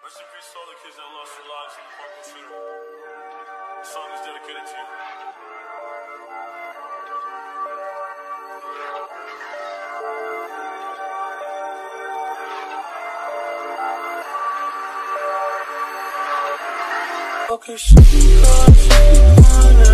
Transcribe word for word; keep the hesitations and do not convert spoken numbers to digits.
Rest in peace to all the kids that lost their lives in the Parkland shooter. The song is dedicated to you. Okay, she got